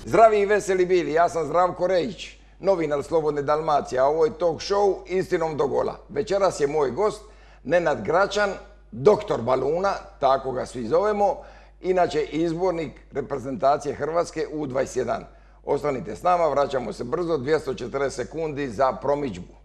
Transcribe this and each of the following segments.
Zdravi i veseli bili, ja sam Zdravko Rejić, novinar Slobodne Dalmacije, a ovo je talk show Istinom do gola. Večeras je moj gost Nenad Gračan, doktor baluna, tako ga svi zovemo, inače izbornik reprezentacije Hrvatske U21. Ostanite s nama, vraćamo se brzo, 240 sekundi za promidžbu.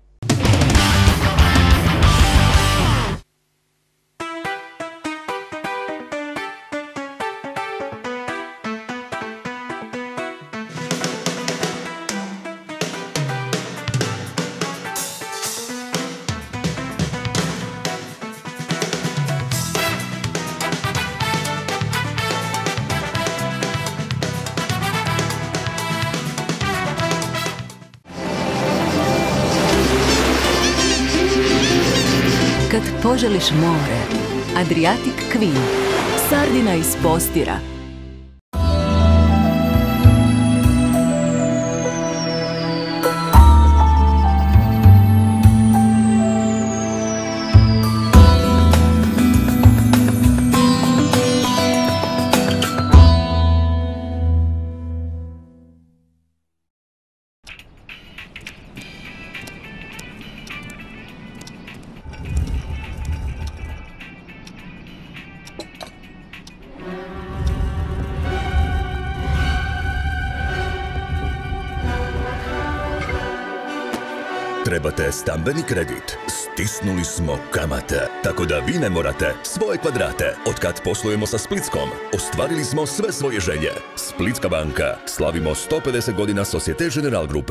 Kad poželiš more, Adriatic Queen, sardina iz Postira. Trebate stambeni kredit? Stisnuli smo kamate, tako da vi ne morate svoje kvadrate. Otkad poslujemo sa Splitskom, ostvarili smo sve svoje želje. Splitska banka. Slavimo 150 godina Societe Generale grupe.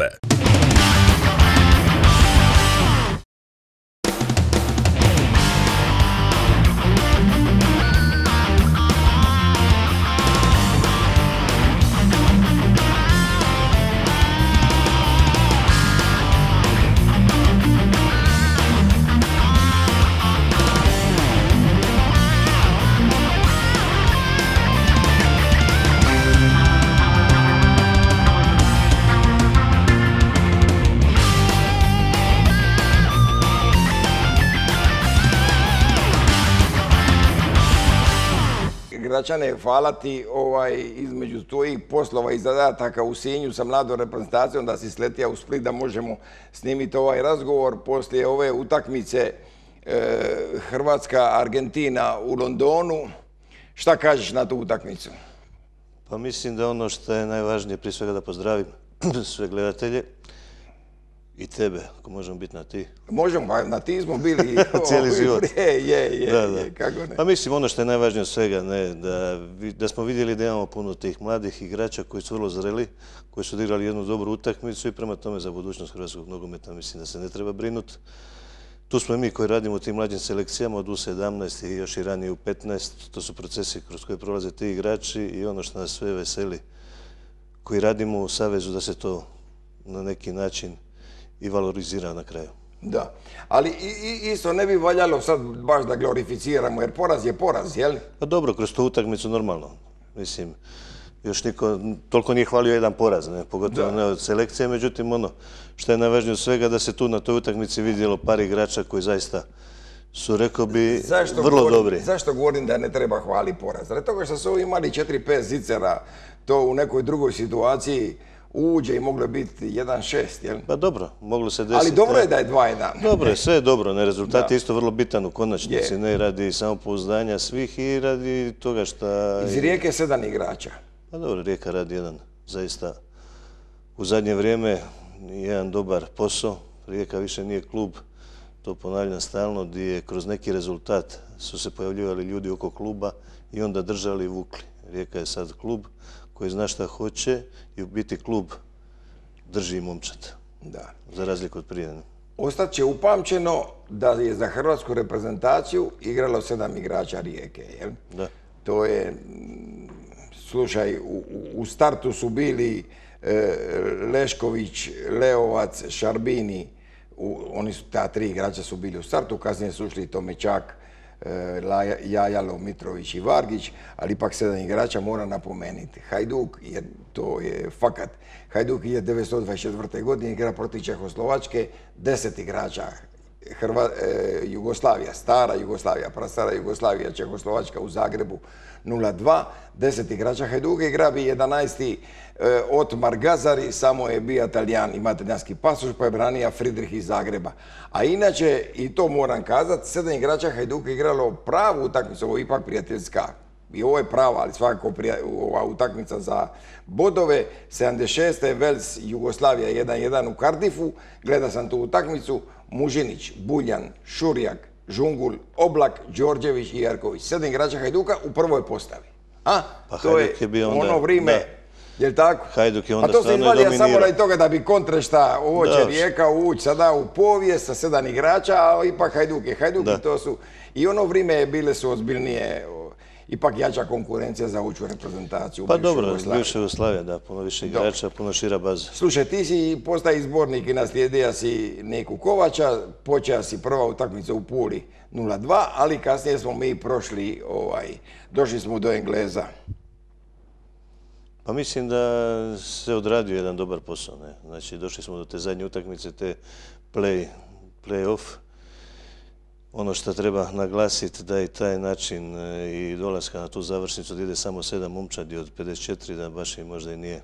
Gračane, hvala ti između tvojih poslova i zadataka u Sinju sa mladom reprezentacijom da si sletio u Split da možemo snimiti ovaj razgovor poslije ove utakmice Hrvatska-Argentina u Londonu. Šta kažeš na tu utakmicu? Pa mislim da ono što je najvažnije, prije svega da pozdravim sve gledatelje i tebe, ako možemo biti na ti. Možemo, pa na ti smo bili cijeli život. Kako ne. Pa mislim ono što je najvažnije od svega, da smo vidjeli da imamo puno tih mladih igrača koji su vrlo zreli, koji su odigrali jednu dobru utakmicu i prema tome za budućnost hrvatskog nogometa mislim da se ne treba brinuti. Tu smo i mi koji radimo u tim mlađim selekcijama od U17 i još i ranije U15. To su procesi kroz koje prolaze ti igrači i ono što nas sve veseli koji radimo u Savezu da se to na neki način i valorizira na kraju. Da, ali isto ne bi valjalo sad baš da glorificiramo, jer poraz je poraz, jel? Pa dobro, kroz tu utakmicu normalno. Mislim, još niko toliko nije hvalio jedan poraz, pogotovo ne od selekcije, međutim ono što je najvažnije od svega da se tu na toj utakmici vidjelo par igrača koji zaista su, rekao bi, vrlo dobri. Zašto govorim da ne treba hvali poraz? Zbog toga što su ovi imali 4-5 zicera, to u nekoj drugoj situaciji uđe i moglo biti 1-6, jel? Pa dobro, moglo se desiti. Ali dobro je da je 2-1. Dobro je, sve je dobro. Rezultat je isto vrlo bitan u konačnici. Ne radi samopouzdanja svih i radi toga šta... Iz Rijeke 7 igrača. Pa dobro, Rijeka radi jedan zaista u zadnje vrijeme jedan dobar posao. Rijeka više nije klub, to ponavljam stalno, gdje je kroz neki rezultat su se pojavljivali ljudi oko kluba i onda držali i vukli. Rijeka je sad klub koji zna šta hoće i u biti klub drži momčad. Da. Za razliku od prije. Ostat će upamćeno da je za hrvatsku reprezentaciju igralo 7 igrača Rijeke, jel? Da. To je, slušaj, u startu su bili Lešković, Leovac, Šarbini, oni su, ta 3 igrača su bili u startu, kasnije su ušli Tomečak, Jajalo, Mitrović i Vargić, ali ipak 7 igrača mora napomenuti. Hajduk, jer to je fakat, Hajduk je 1924. godine igra protiv Čehoslovačke, 10 igrača Jugoslavija, stara Jugoslavija, prastara Jugoslavija, Čehoslovačka u Zagrebu 0-2. 10 igrača Hajduka igra bi 11. Otmar Gazari, samo je bio Talijan, ima talijanski pasoš, pa je branija Friedrich iz Zagreba. A inače, i to moram kazati, 7 igrača Hajduka igralo pravu utakmicu, ovo je ipak prijateljska. I ovo je prava, ali svakako ova utakmica za bodove. 76. Vels, Jugoslavija 1-1 u Cardiffu. Gleda sam tu utakmicu. Mužinić, Buljan, Šurjak, Žungul, Oblak, Đorđević i Jarković. 7 igrača Hajduka u prvoj postavi. Pa to je ono vrijeme, je li tako? Hajduk je onda pa to se izvalija samo radi toga da bi kontrešta ovo će Rijeka ući sada u povijest sa 7 igrača, a ipak Hajduk je Hajduk i to su... I ono vrijeme bile su ozbiljnije, ipak jača konkurencija za ući u reprezentaciju. Pa dobro, bivša Jugoslavija, da, puno više igrača, puno šira baza. Slušaj, ti si postaje izbornik i naslijedija si Neku Kovača, počeo si prva utakmica u Puli 0-2, ali kasnije smo mi prošli, došli smo do Engleza. Pa mislim da se odradio jedan dobar posao, ne? Znači, došli smo do te zadnje utakmice, te play-off. Ono što treba naglasiti da je taj način i dolaska na tu završnicu da ide samo 7 momčadi od 54, da baš i možda i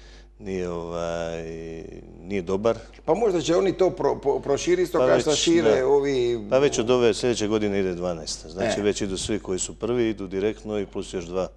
nije dobar. Pa možda će oni to proširiti, kao što šire ovi... Pa već od ove sljedeće godine ide 12. Znači već idu svi koji su prvi, idu direktno i plus još dva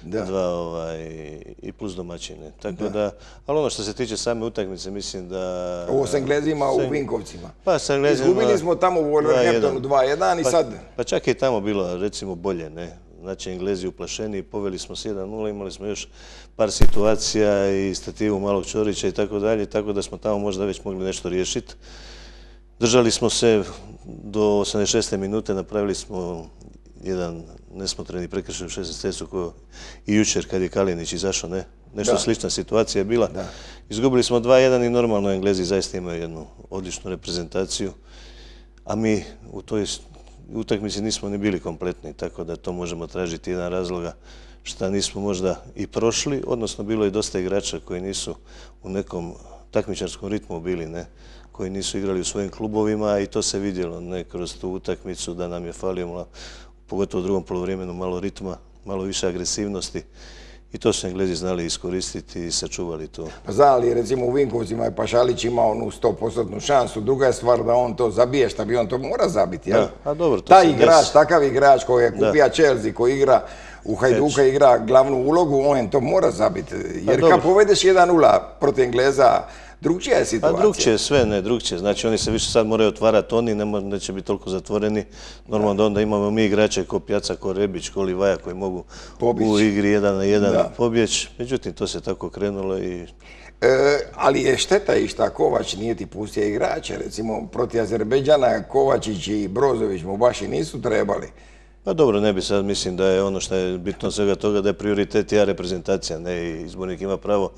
i plus domaćine. Tako da, ali ono što se tiče same utakmice, mislim da... Ovo s Englezima u Vinkovcima. Pa s Englezima... Izgubili smo tamo u Wolverhamptonu 2-1 i sad... Pa čak je tamo bilo, recimo, bolje, ne? Znači, Englezi uplašeni, poveli smo s 1-0, imali smo još par situacija i stativu malog Čorića i tako dalje, tako da smo tamo možda već mogli nešto riješiti. Držali smo se do 86. minute, napravili smo jedan nesmotreni prekršaj u 16. koji i jučer kad je Kalinić izašao, ne? Nešto slična situacija je bila. Izgubili smo 2-1 i normalno Englezi zaista imaju jednu odličnu reprezentaciju, a mi u toj utakmici nismo ni bili kompletni, tako da to možemo tražiti jedan razloga što nismo možda i prošli, odnosno bilo je dosta igrača koji nisu u nekom takmičarskom ritmu bili, ne? Koji nisu igrali u svojim klubovima i to se vidjelo, ne, kroz tu utakmicu da nam je falio, pogotovo u drugom poluvremenu, malo ritma, malo više agresivnosti. I to su Englezi znali iskoristiti i sačuvali to. Pa zna, ali recimo u Vinkovcima je Pašalić imao onu 100% šansu. Druga je stvar da on to zabije, šta bi on to mora zabiti, jel? A dobro, to taj igrač, takav igrač koji je kupija Chelsea, koji igra u Hajduka, igra glavnu ulogu, on to mora zabiti. Jer kad povedeš 1-0 protiv Engleza, drugčija je situacija. Pa drugčije sve, ne, drugčije. Znači oni se više sad moraju otvarati, oni neće biti toliko zatvoreni. Normalno da onda imamo mi igrače ko Pjaca, ko Rebić, ko Livaja koji mogu u igri 1-1 pobjeći. Međutim, to se tako krenulo i... Ali je šteta i šta Kovač nije ti pustio igrače. Recimo, protiv Azerbejdžana Kovačić i Brozović mu baš i nisu trebali. Pa dobro, ne bi sad, mislim da je ono što je bitno svega toga da je prioritet reprezentacija, ne, i izbornik ima pravo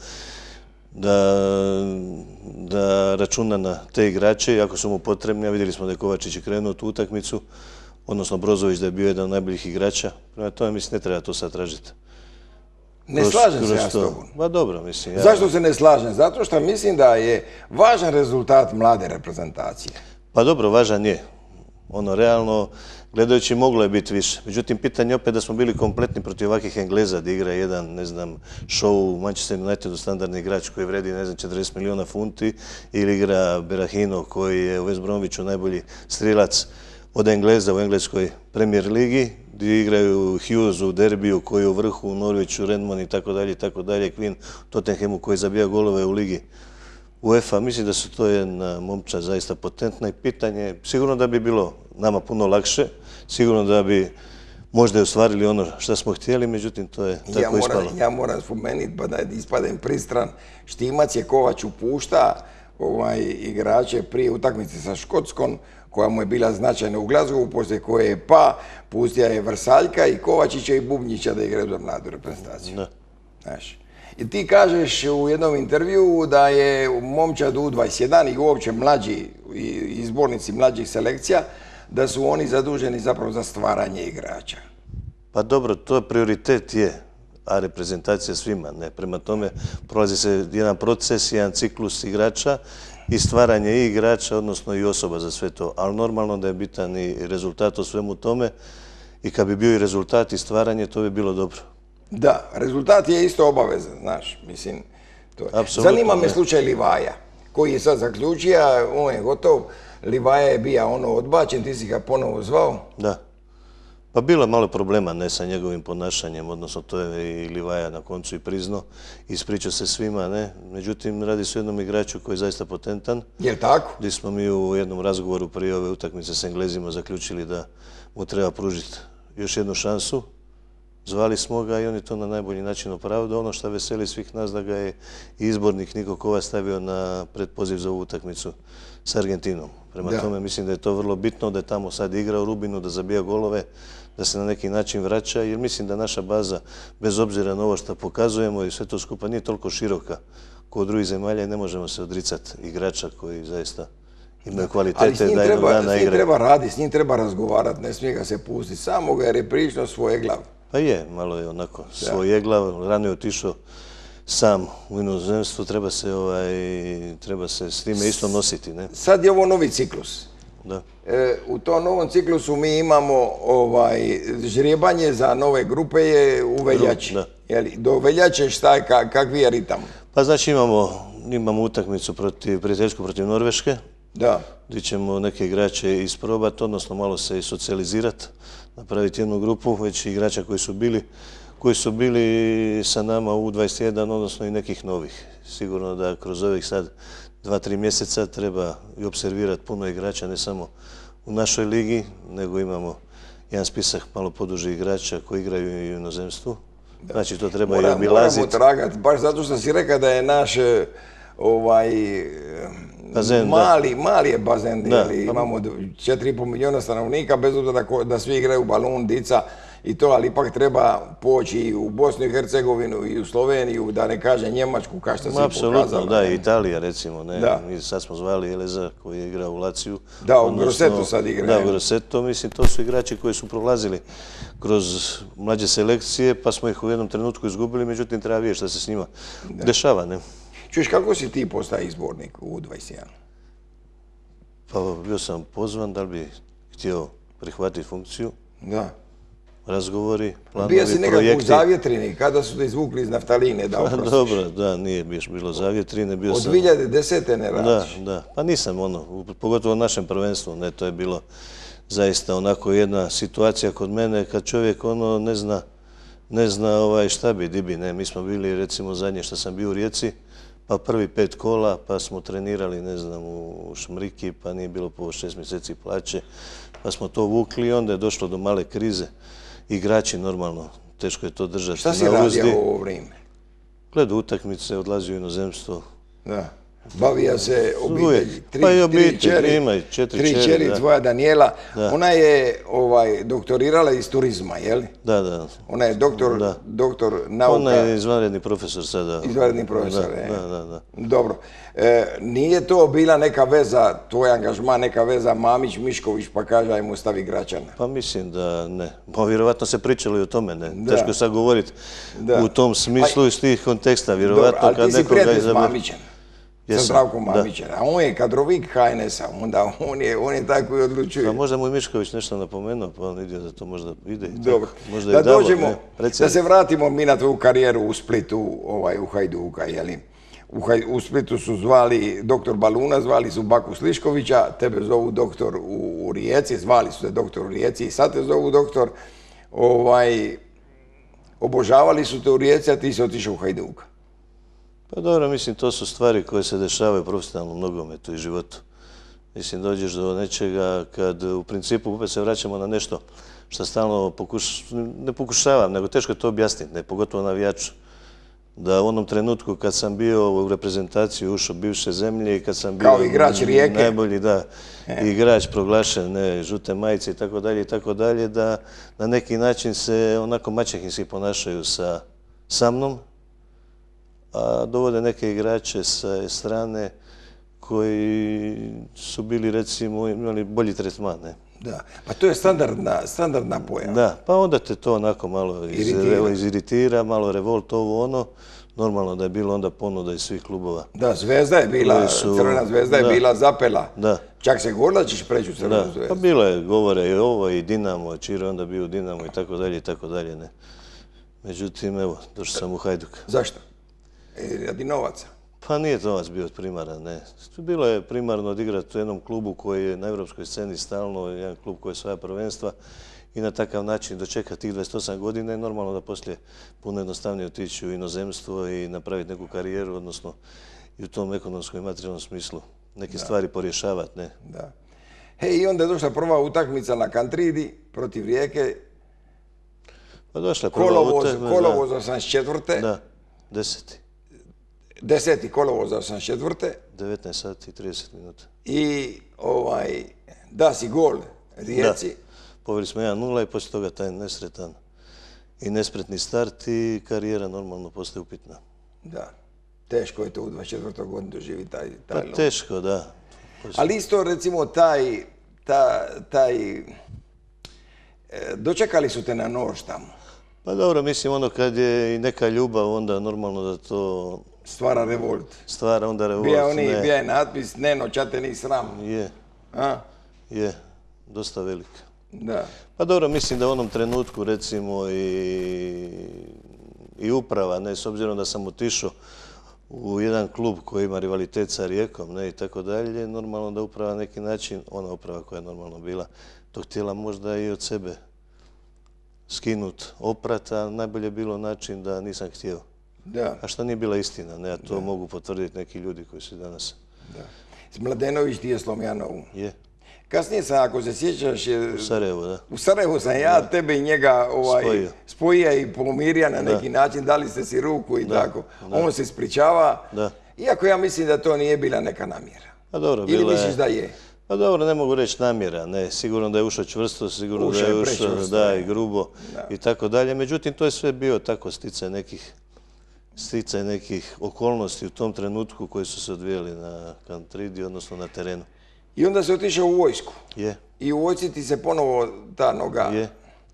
da računa na te igrače, ako su mu potrebni, a vidjeli smo da je Kovačić krenuo tu utakmicu, odnosno Brozović da je bio jedan od najboljih igrača, prema tome mislim ne treba to sad tražiti. Ne slažem se ja s tobom. Pa dobro, mislim. Zašto se ne slažem? Zato što mislim da je važan rezultat mlade reprezentacije. Pa dobro, važan je. Ono, realno, gledajući, moglo je biti više. Međutim, pitanje je opet da smo bili kompletni protiv ovakvih Engleza, da igra jedan, ne znam, show u Manchester Unitedu, standardni igrač koji vredi, ne znam, 40 milijuna funti, ili igra Berahino koji je u West Bromwichu najbolji strilac od Engleza u engleskoj Premier ligi, gdje igraju Hughes u derbiju koji je u vrhu, u Norwichu, Redmond i tako dalje, Quinn, Tottenhamu koji zabija golove u ligi UEFA. Mislim da su to jedna momčad zaista potentna i pitanje, sigurno da bi bilo nama puno lakše, sigurno da bi možda i ostvarili ono što smo htjeli, međutim to je tako ispalo. Ja moram spomenuti, pa da ispadem pristran, Štimac je Kovač upušta igrače prije utakmice sa Škotskom, koja mu je bila značajna u Glasgowu, poslije koje je pustio je Vrsaljka i Kovačića i Bubnjića da igraju za mladu reprezentaciju. Znaš. I ti kažeš u jednom intervjuu da je momčad U21 i uopće mlađi izbornici mlađih selekcija, da su oni zaduženi zapravo za stvaranje igrača. Pa dobro, to je prioritet je, a reprezentacija svima, ne. Prema tome prolazi se jedan proces, jedan ciklus igrača i stvaranje i igrača, odnosno i osoba za sve to. Ali normalno da je bitan i rezultat o svemu tome i kad bi bio i rezultat i stvaranje, to bi bilo dobro. Da, rezultat je isto obavezan, znaš, mislim. Zanima me slučaj Livaja, koji je sad zaključio, on je gotov, Livaja je bio odbačen, ti si ga ponovo zvao. Da. Pa bilo je malo problema, ne, sa njegovim ponašanjem, odnosno to je i Livaja na koncu i priznao, ispričao se svima, ne. Međutim, radi se o jednom igraču koji je zaista potentan. Je li tako? Gdje smo mi u jednom razgovoru prije ove utakmice s Englezima zaključili da mu treba pružiti još jednu šansu. Zvali smo ga i on je to na najbolji način opravdao. Ono što veseli svih nas da ga je izbornik Niko Kovač stavio na predpoziv za ovu utakmicu s Argentinom. Prema tome mislim da je to vrlo bitno, da je tamo sad igra u Rubinu, da zabija golove, da se na neki način vraća, jer mislim da naša baza, bez obzira na ovo što pokazujemo i sve to skupa, nije toliko široka kao drugih zemalja i ne možemo se odricati igrača koji zaista imaju kvalitete da jednog dana igraju. Ali s njim treba raditi, s njim treba razgovarati, ne smije ga se pustiti samo ga jer je prilično svojeglav. Pa je, malo je onako svojeglav, rano je otišao sam u inozemstvu, treba se s time isto nositi. Ne? Sad je ovo novi ciklus. Da. U tom novom ciklusu mi imamo žrijebanje za nove grupe je u veljači. Do veljače šta je, kakvi je ritam? Pa znači imamo utakmicu prijateljsku protiv Norveške. Da. Gdje ćemo neke igrače isprobati, odnosno malo se i socijalizirati, napraviti jednu grupu već igrača koji su bili sa nama u 21, odnosno i nekih novih. Sigurno da kroz ovih sad 2-3 mjeseca treba i observirati puno igrača, ne samo u našoj ligi, nego imamo jedan spisak malo poduži igrača koji igraju i u inozemstvu. Znači to treba i obilaziti. Moramo tragati, baš zato što si rekao da je naš mali je bazen, imamo 4,5 milijuna stanovnika, bez obzira da svi igraju balun, dica i to, ali ipak treba poći i u Bosnu i Hercegovinu i u Sloveniju, da ne kaže Njemačku, kao što si pokazala. Apsolutno, da, i Italija recimo, ne, mi sad smo zvali Eleza koji je igrao u Laciju. Da, u Grosseto sad igra. Da, u Grosseto, mislim, to su igrači koji su prolazili kroz mlađe selekcije, pa smo ih u jednom trenutku izgubili, međutim treba vidjeti šta se s njima dešava, ne. Čuješ, kako si ti postao izbornik u U21? Pa bio sam pozvan, da li bi htio prihvatiti funkciju. Da. Razgovori, planovi, projekti. Bio si nekako u Zavjetrini, kada su te izvukli iz naftaline da oprostiš? Dobro, da, nije bilo Zavjetrine. Od 2010. ne radiš? Da. Pa nisam pogotovo u našem prvenstvu, ne, to je bilo zaista onako jedna situacija kod mene kad čovjek ne zna šta bi, di bi, ne. Mi smo bili, recimo, zadnje što sam bio u Rijeci, pa prvi 5 kola, pa smo trenirali, ne znam, u Šmriki, pa nije bilo po 6 mjeseci plaće, pa smo to vukli i onda je došlo do male krize. Igrači, normalno, teško je to držati na uzdi. Šta si radio u ovo vrijeme? Gledao utakmice, odlazio u inozemstvo. Da. Bavija se obitelji. Pa i obitelji, ima i 4 čeri. 3 čeri, tvoja Daniela. Ona je doktorirala iz turizma, je li? Da. Ona je doktor nauka. Ona je izvanredni profesor sada. Izvanredni profesor, Da. Dobro. Nije to bila neka veza, tvoj angažman, neka veza Mamić-Mišković, pa kaže ajmo stavi Gračana? Pa mislim da ne. Pa vjerovatno se pričalo i o tome, ne. Teško je sad govoriti u tom smislu iz tih konteksta. Dobro, ali ti si prijatelj s Mamićem. Sa Zdravkom Mamićem. A on je kadrovik HNS-a, onda on je taj koji odlučuje. Pa možda mu je Mišković nešto napomenuo, pa on vidio da to možda ide. Dobro. Da dođemo, da se vratimo mi na tvoju karijeru u Splitu, u Hajduka, jeli? U Splitu su zvali doktor Baluna, zvali su Baku Sliškovića, tebe zovu doktor u Rijeci, zvali su te doktor u Rijeci i sad te zovu doktor. Obožavali su te u Rijeci, a ti si otišao u Hajduka. Pa dobro, mislim, to su stvari koje se dešavaju u profesionalnom nogometu i životu. Mislim, dođeš do nečega kad u principu opet se vraćamo na nešto što stalno ne pokušavam, nego teško je to objasniti, ne, pogotovo navijaču. Da u onom trenutku kad sam bio u reprezentaciji ušao bivše zemlje i kad sam bio najbolji igrač proglašen, žute majice i tako dalje, da na neki način se onako maćehinski ponašaju sa mnom, a dovode neke igrače sa strane koji su bili, recimo, imali bolji tretman, ne? Da, pa to je standardna pojava. Da, pa onda te to onako malo iziritira, malo revolt, ovo ono. normalno da je bilo onda ponuda iz svih klubova. Da, Zvezda je bila, Crvena Zvezda je bila zapela. Da. Čak se govorilo da ćeš preći u Crvenu Zvezdu. Pa bilo je govore i ovo, i Dinamo, Čiro je onda bio u Dinamo i tako dalje i tako dalje, ne. Međutim, evo, došao sam u Hajduk. Zašto? Radi novaca. Pa nije novac bio primaran, ne. Bilo je primarno odigrati u jednom klubu koji je na evropskoj sceni stalno, jedan klub koji je svoja prvenstva i na takav način dočekati tih 28 godina je normalno da poslije puno jednostavnije otići u inozemstvo i napraviti neku karijeru, odnosno i u tom ekonomskom i materijalnom smislu neke stvari porješavati, ne. Da. I onda je došla prva utakmica na Kantridi protiv Rijeke. Pa došla je prva utakmica. Kolovoz 84. Da, 10. kolovoz 84. 19 sati i 30 minuta. I da si gol Rijeci. Poveli smo 1-0 i poslije toga taj nesretan i nespretni start i karijera normalno postaje upitna. Da. Teško je to u 24. godini doživi taj Pa teško, da. Ali isto recimo dočekali su te na nož tamo. Pa dobro, mislim ono kad je i neka ljubav, onda normalno da to... Stvara revolt. Stvara onda revolt, ne. Bija je natpis, Neno, ča te ni sram. Je, dosta velik. Da. Pa dobro, mislim da u onom trenutku recimo i uprava, ne, s obzirom da sam otišao u jedan klub koji ima rivalitet sa Rijekom, ne, i tako dalje, normalno da uprava na neki način, ona uprava koja je normalno bila, to htjela možda i od sebe skinut, oprat, a najbolje je bilo način da nisam htio. Da. A što nije bila istina, ne, a to mogu potvrditi neki ljudi koji su danas. Da. Mladenović ti je Slomjanovu. Je. Kasnije sam, ako se sjećaš... U Sarajevu, da. U Sarajevu sam ja tebe i njega spojio i pomirija na neki način, dali ste si ruku i tako. On se ispričava, iako ja mislim da to nije bila neka namjera. Pa dobro, ili misliš da je? Pa dobro, ne mogu reći namjera, ne. Sigurno da je ušao čvrsto, sigurno da je ušao i grubo i tako dalje. Međutim, to je sve bio tako sticaj nekih okolnosti u tom trenutku koji su se odvijali na Kantridi, odnosno na terenu. I onda se otišao u vojsku. Je. I u vojsci ti se ponovo ta noga... Je.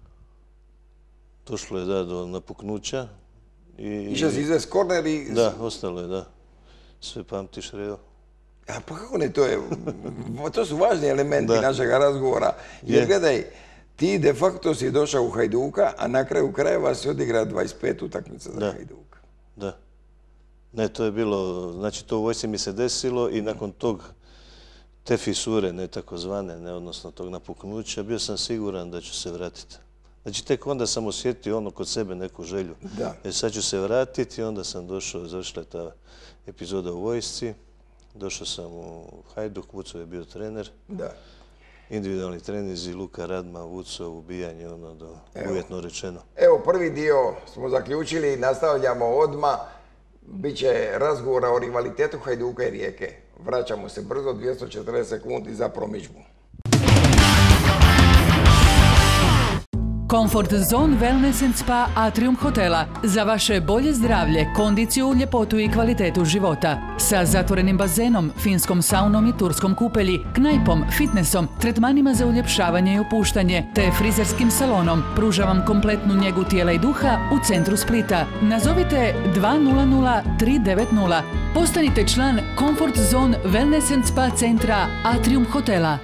Došlo je, da, do napuknuća. Išao si izvest korner i... Da, ostalo je, da. Sve pamtiš, Reo. A pa kako ne, to su važni elementi našeg razgovora. Jer gledaj, ti de facto si došao u Hajduka, a na kraju krajeva si odigrao 25 utakmica za Hajduka. Da. Ne, to je bilo, znači to u vojsci mi se desilo i nakon te fisure, ne takozvane, ne, odnosno tog napuknuća, bio sam siguran da ću se vratiti. Znači, tek onda sam osjetio ono kod sebe neku želju. Jer sad ću se vratiti i onda sam došao, završila je ta epizoda u vojsci. Došao sam u Hajduk, Vucov je bio trener. Da. Individualni trenizi, Luka Radman, Vucov, ubijanje, ono, uvjetno rečeno. Evo, prvi dio smo zaključili, nastavljamo odmah. Biće razgovora o rivalitetu Hajduka i Rijeke. Vraćamo se brzo, 240 sekundi za promidžbu. Comfort Zone Wellness and Spa Atrium hotela. Za vaše bolje zdravlje, kondiciju, ljepotu i kvalitetu života. Sa zatvorenim bazenom, finskom saunom i turskom kupelji, knajpom, fitnessom, tretmanima za uljepšavanje i opuštanje, te frizerskim salonom. Pruža vam kompletnu njegu tijela i duha u centru Splita. Nazovite 200 390. Postanite član Comfort Zone Wellness and Spa centra Atrium hotela.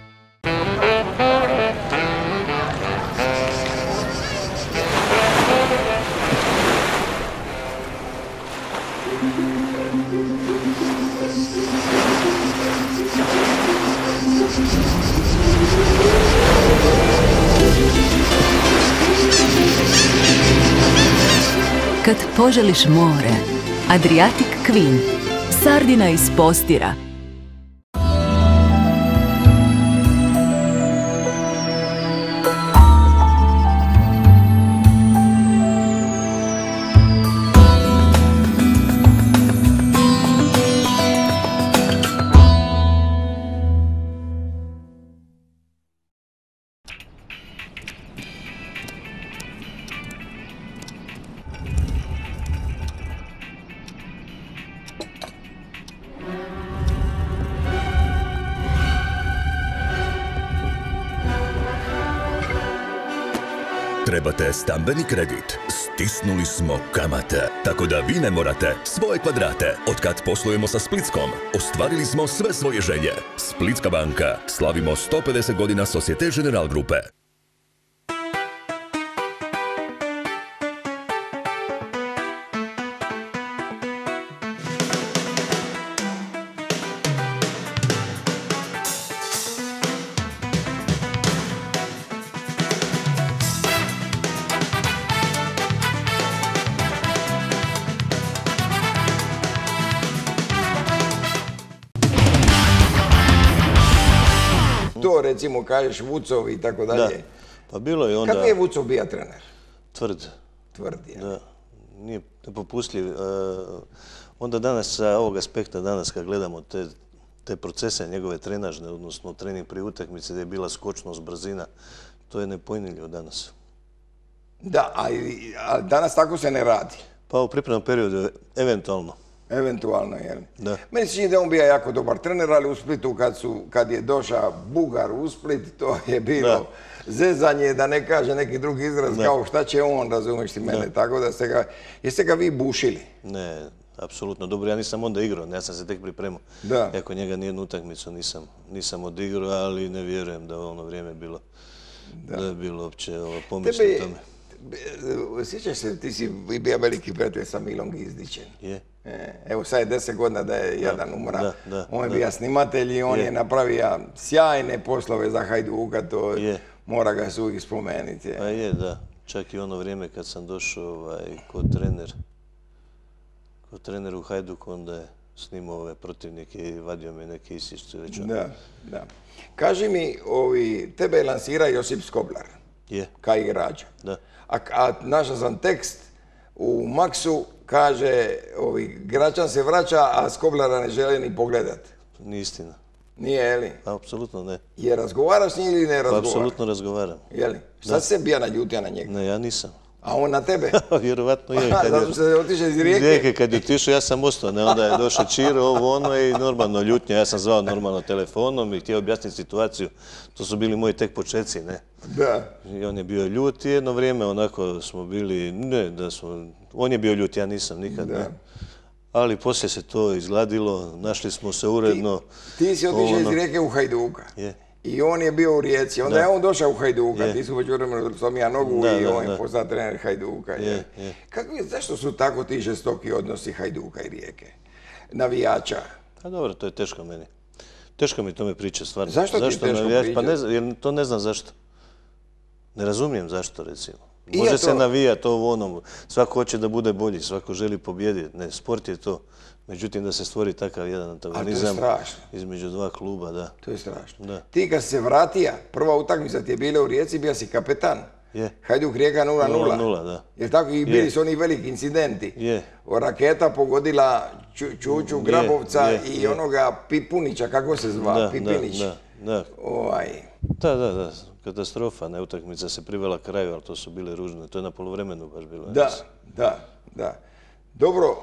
Kad poželiš more, Adriatic Queen, sardina iz Postira. trebate stambeni kredit, stisnuli smo kamate, tako da vi ne morate svoje kvadrate. Otkad poslujemo sa Splitskom, ostvarili smo sve svoje želje. Splitska banka. Slavimo 150 godina Societe Generale grupe. To recimo kažeš Vucovi i tako Da, dalje. pa bilo je onda... Kako je Vucov bio trener? Tvrd. Tvrd je. Da, nije nepopustljiv. Onda danas, sa ovog aspekta, danas kad gledamo te procese njegove trenažne, odnosno trening pri utakmici gdje je bila skočnost, brzina, to je nepojmljivo danas. Da, a danas tako se ne radi. Pa u pripremnom periodu, eventualno. Eventualno, jel? Da. Meni se čini da je on bio jako dobar trener, ali u Splitu kad je došao Bugar u Split, to je bilo zezanje, da ne kaže neki drugi izraz, kao šta će on, razumiješ ti mene, tako da jeste ga vi bušili? Ne, apsolutno. Dobro, ja nisam onda igrao, ja sam se tek pripremao. Da. Iako njega nijednu utakmicu nisam odigrao, ali ne vjerujem da ono vrijeme bilo, da je bilo uopće pomisli o tome. Sjećaš se, ti si bio veliki prijatelj sa Milom Gizdićem. Je. Evo sad je 10 godina da je jedan umra. Da, On je bio snimatelj i on je napravio sjajne poslove za Hajduka, to mora ga se uvijek spomenuti. Pa je, da. Čak i ono vrijeme kad sam došao kod trener u Hajduku, onda je snimao ove protivnike i vadio me neke isječce. Da, da. Kaži mi, tebe je lansirao Josip Skoblar. Je. Kao igrača. Da. A našao sam tekst u Maksu, kaže, Gračan se vraća, a Skoblara ne žele ni pogledat. Nije istina. Nije, jeli? Apsolutno ne. Je razgovaraš s njim ili ne razgovaraš? Apsolutno razgovaram. Jeli? Šta si se bija naljutio na njega? Ne, ja nisam. A on na tebe? Vjerovatno je. Zato što je otišao iz Rijeke? Iz Rijeke, kad je otišao, ja sam ostao. Onda je došao Čiro, ovo ono i normalno ljutnja. Ja sam zvao normalno telefonom i htio objasniti situaciju. To su bili moji tek početci, ne? Da. I on je bio ljut i jedno vrijeme onako smo bili, ne da smo, on je bio ljut, ja nisam nikad, ne. Ali poslije se to izgladilo, našli smo se uredno. Ti si otišao iz Rijeke u Hajduka. Je. I on je bio u Rijeci. Onda je on došao u Hajduka. Ti su već vremenu slomija nogu i on je postao trener Hajduka. Zašto su tako ti žestoki odnosi Hajduka i Rijeke? Navijača? A dobro, to je teško meni. Teško mi tome priča, stvarno. Zašto ti teško priča? Pa jer to ne znam zašto. Ne razumijem zašto, recimo. Može se navijati ovo onom. Svako hoće da bude bolji, svako želi pobijediti. Ne, sport je to. Međutim, da se stvori takav jedan antagonizam između dva kluba, da. To je strašno. Ti kad si se vratija, prva utakmica ti je bila u Rijeci, bio si kapetan. Hajduk Rijeka 0:0. 0:0, da. Jer tako i bili su oni veliki incidenti. Raketa pogodila Čuču Grabovca i onoga Pipunića, kako se zva, Pipinić. Da. Da. Katastrofa, ne, utakmica se privela kraju, ali to su bile ružne. To je na poluvremenu baš bilo. Da. Dobro,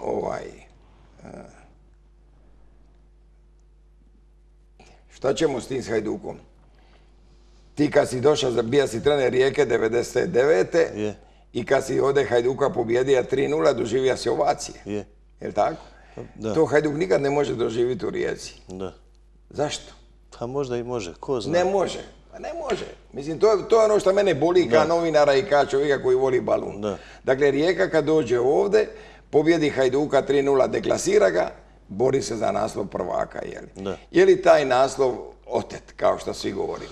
šta ćemo s tim s Hajdukom? Ti kad si došao, bija si trener Rijeke 99. I kad si ovdje Hajduka pobjedija 3:0, doživija si ovacije. Jel' tako? To Hajduk nikad ne može doživjeti u Rijeci. Da. Zašto? Pa možda i može, ko zna. Ne može. Pa ne može. Mislim, to je ono što mene boli kao novinara i kao čovjeka koji voli balun. Dakle, Rijeka kad dođe ovdje, pobjedi Hajduka 3:0, deklasira ga, bori se za naslov prvaka, je li? Je li taj naslov otet, kao što svi govorimo?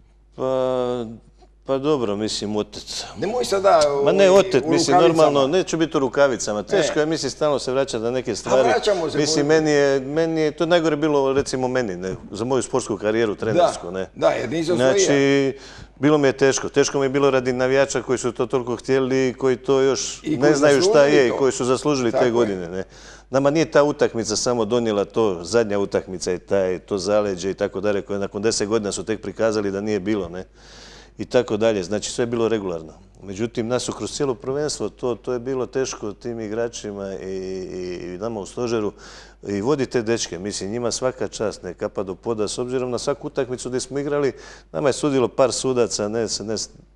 Pa dobro, mislim, otet. Nemoj sada Ma ne otet, mislim, normalno, neću biti u rukavicama. Teško je, mislim, stalno se vraća na neke stvari. A vraćamo se. Mislim, meni je, to najgore bilo, recimo, meni, za moju sportsku karijeru, trenersku, ne. Da, jer nisam osvojio. Znači, bilo mi je teško. Teško mi je bilo radi navijača koji su to toliko htjeli i koji to još ne znaju šta je i koji su zaslužili te godine, ne. Nama nije ta utakmica samo donijela to, zadnja utakmica je to zaleđe i tako dalje, koje nakon 10 godina su tek prikazali da nije bilo, ne. I tako dalje. Znači, sve je bilo regularno. Međutim, nas su kroz cijelo prvenstvo, to je bilo teško tim igračima i nama u stožeru. I vodi te dečke, mislim, njima svaka čast, ne kapa do poda, s obzirom na svaku utakmicu gdje smo igrali, nama je sudilo par sudaca,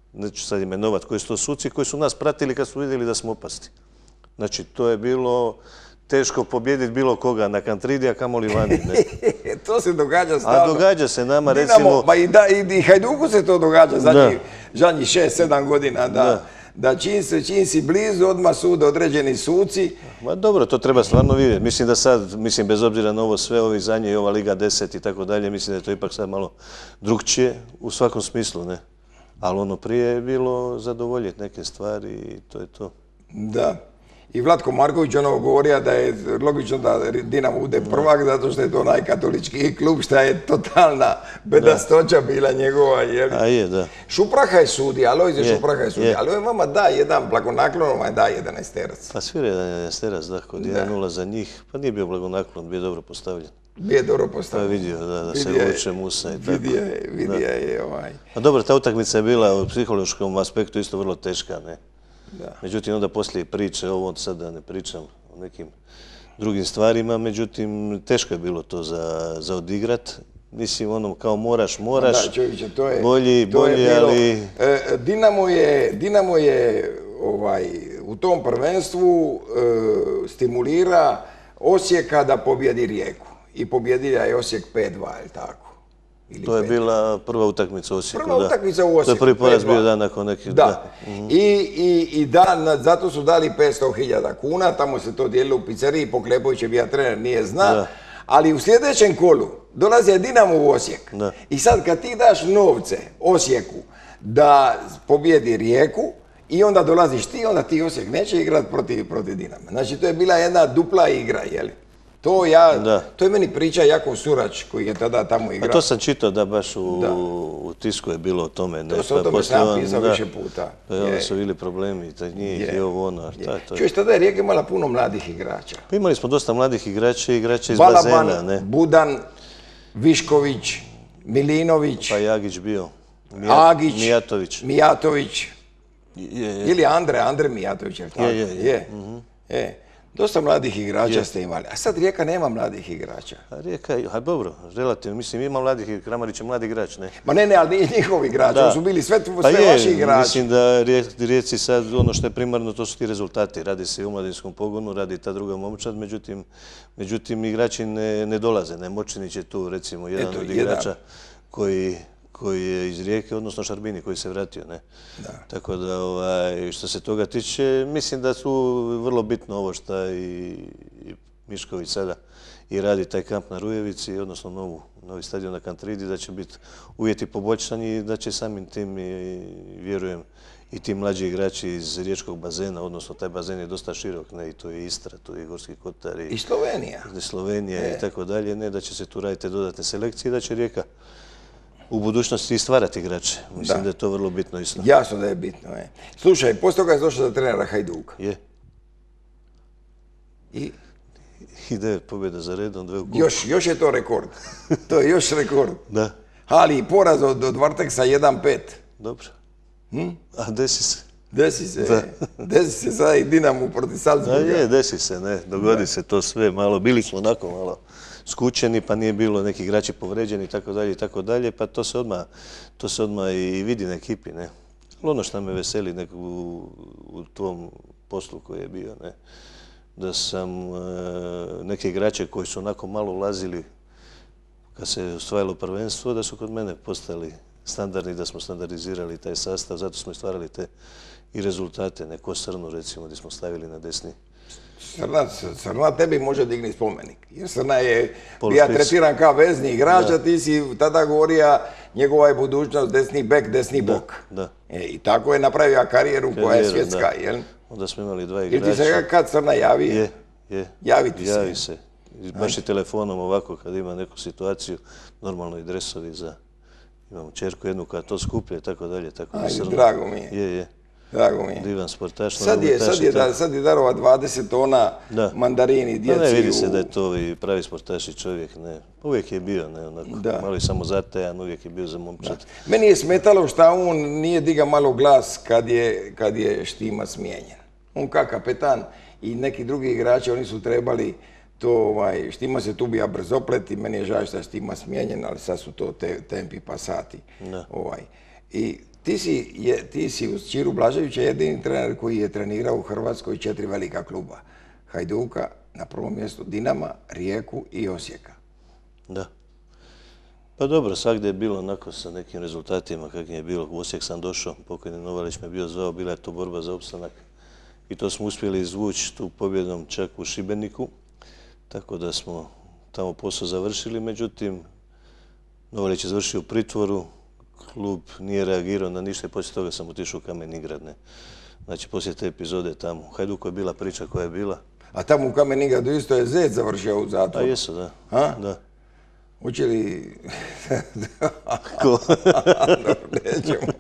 neću sad imenovati koji su to suci, koji su nas pratili kad su vidjeli da smo opasni. Znači, to je bilo teško pobijediti bilo koga na Kantridi, a kamoli vani. To se događa stalno. A događa se nama, recimo... I Hajduku se to događa zadnjih 6-7 godina, da čim si blizu, odmah sude određeni suci. Ma dobro, to treba stvarno vidjeti. Mislim da sad, bez obzira na ovo sve, ovi zadnje i ova Liga 10 i tako dalje, mislim da je to ipak sad malo drugčije u svakom smislu, ne? Ali ono prije je bilo zadovoljiti neke stvari i to je to. Da. I Vlatko Marković ono govorio da je logično da Dinamo bude prvak zato što je to najkatoličkiji klub, što je totalna bedastoća bila njegova. A je, da. Šupraha je sudija, Alojzije Šupraha je sudija, ali on vama da jedan blagonaklon, ovaj da 11-terac. Pa svira 11-terac, da, kod 1-0 za njih, pa nije bio blagonaklon, bio dobro postavljen. Bio dobro postavljen. Pa je vidio, da se vuče musa i tako. Vidio je ovaj. A dobro, ta utakmica je bila u psihološkom aspektu isto vrlo teška, ne? Međutim, onda poslije priče, ovo sad da ne pričam o nekim drugim stvarima, međutim, teško je bilo to za odigrat. Mislim, ono, kao moraš, da, čovječe, bolji, ali... Dinamo je u tom prvenstvu stimulira Osijeka da pobjedi Rijeku. I pobjedila je Osijek 5-2, je li tako? To je bila prva utakmica u Osijeku, Prva utakmica u Osijeku. To je prvi poraz bio dan nakon nekih... Da. I zato su dali 500.000 kuna, tamo se to dijelilo u pizzeriji, Poklepović je bio trener, nije zna. Ali u sljedećem kolu dolazi Dinamo u Osijek. I sad kad ti daš novce Osijeku da pobjedi Rijeku, i onda dolaziš ti, onda ti Osijek neće igrati protiv Dinama. Znači, to je bila jedna dupla igra, jeli? To je meni priča Jakov Surač koji je tada tamo igrao. A to sam čitao da baš u tisku je bilo o tome. To sam o tome sam pisao više puta. Onda su bili problemi, njih i ovo ono. Čuješ, tada je Rijeka imala puno mladih igrača. Pa imali smo dosta mladih igrača i igrača iz bazena. Balaban, Budan, Višković, Milinović. Pa Jagić bio. Agić, Mijatović. Ili Andre Mijatović, je li tako? Je. Dosta mladih igrača ste imali, a sad Rijeka nema mladih igrača. Rijeka, dobro, relativno, mislim, ima mladih, Kramarić je mladi igrač, ne? Ma ne, ali nije njihovi igrači, oni su bili sve vaši igrači. Mislim da Rijeci sad, ono što je primarno, to su ti rezultati. Radi se i u mladinskom pogonu, radi ta druga momčad, međutim, igrači ne dolaze, ne, Močinić je tu, recimo, jedan od igrača koji je iz Rijeke, odnosno Šarbini koji se vratio, ne? Tako da, što se toga tiče, mislim da su vrlo bitno ovo što i Mišković sada i radi taj kamp na Rujevici, odnosno novi stadion na Kantridi, da će biti uvjeti poboljšani i da će samim tim, vjerujem, i ti mlađi igrači iz riječkog bazena, odnosno taj bazen je dosta širok, ne, i to je Istra, tu je Gorski Kotar i Slovenija. Slovenija i tako dalje, ne, da će se tu raditi dodatne selekcije i da će Rijeka u budućnosti stvarati igrače. Mislim da je to vrlo bitno isto. Jasno da je bitno. Slušaj, poslije toga je došao za trenera Hajduka. Je. I 9 pobjeda za redom, 2 u kupu. Još je to rekord. To je još rekord. Da. Ali i poraz od Varteksa 1-5. Dobro. A desi se. Desi se sada i Dinamo protiv Salzburga. Je, desi se, ne. Dogodi se to sve. Bili smo onako malo skučeni, pa nije bilo neki igrači povređeni i tako dalje, pa to se odmah i vidi na ekipi, ne. Ali ono što me veseli u tom poslu koji je bio, ne, da sam neke igrače koji su onako malo ulazili kad se osvajalo prvenstvo, da su kod mene postali standardni, da smo standardizirali taj sastav, zato smo i stvarali te i rezultate, neko Srnu recimo, gdje smo stavili na desni. Srna tebi može digni spomenik, jer Srna je bio tretiran kao vezni igrač, a ti si tada govorio njegova je budućnost desni bek, desni bok. I tako je napravio karijeru koja je svjetska, jel? Onda smo imali 2 igrača. Jer ti se kad Srna javi? Javi ti se. Javi se. Baš i telefonom ovako kad ima neku situaciju, normalno i dresovi za... Imamo čerku jednu koja to skuplja i tako dalje. Drago mi je. Je. Drago mi je. Divan sportaš. Sad je darova 20 tona mandarini djeci. Ne vidi se da je to i pravi sportaš i čovjek. Uvijek je bio, malo i samozatajan, uvijek je bio za momčad. Meni je smetalo što on nije diga malo glas kad je Štima smijenjen. On kao kapetan i neki drugi igrači, oni su trebali to, Štima se tu bija brzoplet i meni je žao što je Štima smijenjen, ali sad su to tempi pasati. I ti si uz Čiru Blaževića jedini trener koji je trenirao u Hrvatskoj 4 velika kluba. Hajduka, na prvom mjestu Dinama, Rijeku i Osijeka. Da. Pa dobro, svakdje je bilo onako sa nekim rezultatima kakvim je bilo. U Osijek sam došao, pokojni Novalić me bio zvao, bila je to borba za opstanak. I to smo uspjeli izvući tu pobjedom čak u Šibeniku. Tako da smo tamo posao završili, međutim, Novalić je završio u pritvoru, klub nije reagirao na ništa i poslije toga sam otišao u Kamen-Ingrad. Znači, poslije te epizode tamo. U Hajduku je bila priča koja je bila. A tamo u Kamen-Ingradu isto je Zec završio u zatvoru. A jesu, da. A? Da. Uči li... Ko? Nećemo.